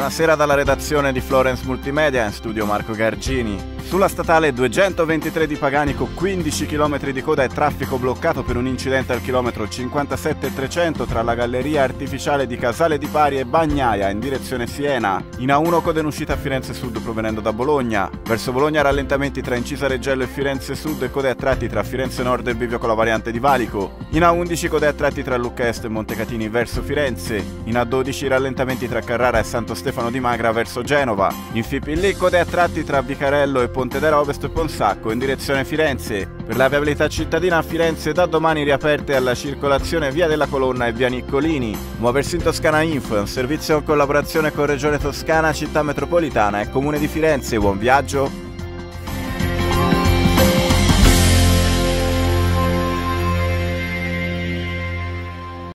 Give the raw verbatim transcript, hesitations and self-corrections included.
Buonasera dalla redazione di Florence Multimedia, in studio Marco Gargini. Sulla statale duecentoventitré di Paganico quindici chilometri di coda e traffico bloccato per un incidente al chilometro cinquantasette trecento tra la galleria artificiale di Casale di Pari e Bagnaia in direzione Siena. In A uno coda in uscita a Firenze Sud provenendo da Bologna. Verso Bologna rallentamenti tra Incisa Reggello e Firenze Sud e code a tratti tra Firenze Nord e Bivio con la variante di Valico. In A undici code a tratti tra Lucca Est e Montecatini verso Firenze. In A dodici rallentamenti tra Carrara e Santo Stefano di Magra verso Genova. In F I P L code a tratti tra Vicarello e Ponte d'Arovest e Ponsacco in direzione Firenze. Per la viabilità cittadina a Firenze da domani riaperte alla circolazione via della Colonna e via Niccolini. Muoversi in Toscana Info è un servizio in collaborazione con Regione Toscana, Città Metropolitana e Comune di Firenze. Buon viaggio!